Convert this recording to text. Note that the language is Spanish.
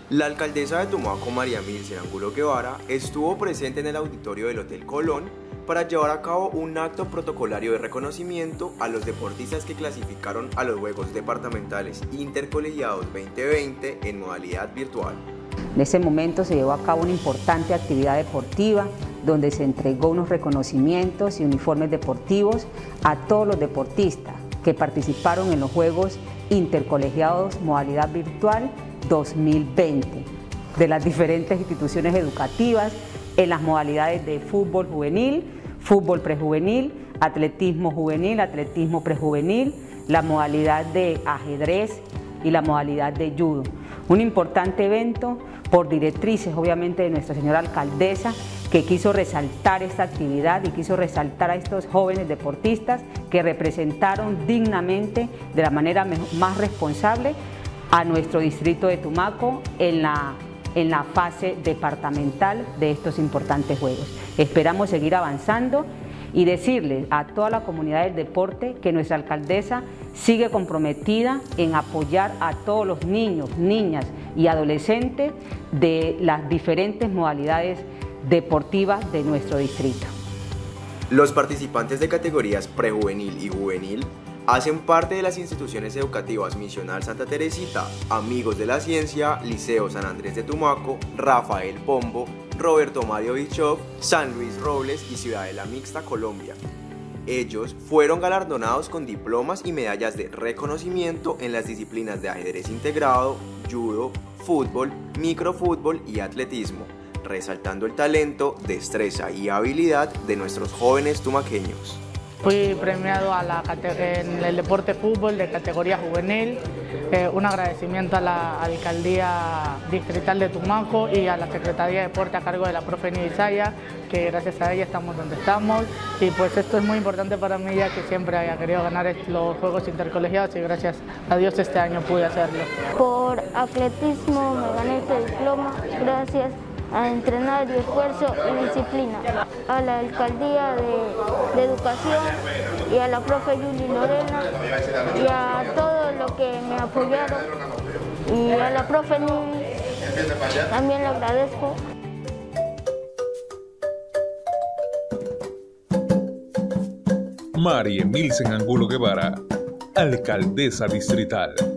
La alcaldesa de Tumaco, María Milce Angulo Guevara, estuvo presente en el auditorio del Hotel Colón para llevar a cabo un acto protocolario de reconocimiento a los deportistas que clasificaron a los Juegos Departamentales Intercolegiados 2020 en modalidad virtual. En ese momento se llevó a cabo una importante actividad deportiva donde se entregó unos reconocimientos y uniformes deportivos a todos los deportistas que participaron en los Juegos Intercolegiados modalidad virtual 2020 de las diferentes instituciones educativas en las modalidades de fútbol juvenil, fútbol prejuvenil, atletismo prejuvenil, la modalidad de ajedrez y la modalidad de judo. Un importante evento por directrices obviamente de nuestra señora alcaldesa, que quiso resaltar esta actividad y quiso resaltar a estos jóvenes deportistas que representaron dignamente, de la manera más responsable, a nuestro distrito de Tumaco en la fase departamental de estos importantes juegos. Esperamos seguir avanzando y decirles a toda la comunidad del deporte que nuestra alcaldesa sigue comprometida en apoyar a todos los niños, niñas y adolescentes de las diferentes modalidades deportivas de nuestro distrito. Los participantes de categorías prejuvenil y juvenil hacen parte de las instituciones educativas Misional Santa Teresita, Amigos de la Ciencia, Liceo San Andrés de Tumaco, Rafael Pombo, Roberto Mario Bischoff, San Luis Robles y Ciudadela Mixta, Colombia. Ellos fueron galardonados con diplomas y medallas de reconocimiento en las disciplinas de ajedrez integrado, judo, fútbol, microfútbol y atletismo, resaltando el talento, destreza y habilidad de nuestros jóvenes tumaqueños. Fui premiado en el deporte fútbol de categoría juvenil. Un agradecimiento a la Alcaldía Distrital de Tumaco y a la Secretaría de Deporte a cargo de la profe Nidisaya, que gracias a ella estamos donde estamos. Y pues esto es muy importante para mí, ya que siempre había querido ganar los Juegos Intercolegiados y gracias a Dios este año pude hacerlo. Por atletismo me gané este diploma gracias a entrenar y esfuerzo y disciplina, a la Alcaldía de Educación y a la profe Yuli Lorena y a todos los que me apoyaron y a la profe Nini, también le agradezco. María Milce Angulo Guevara, alcaldesa distrital.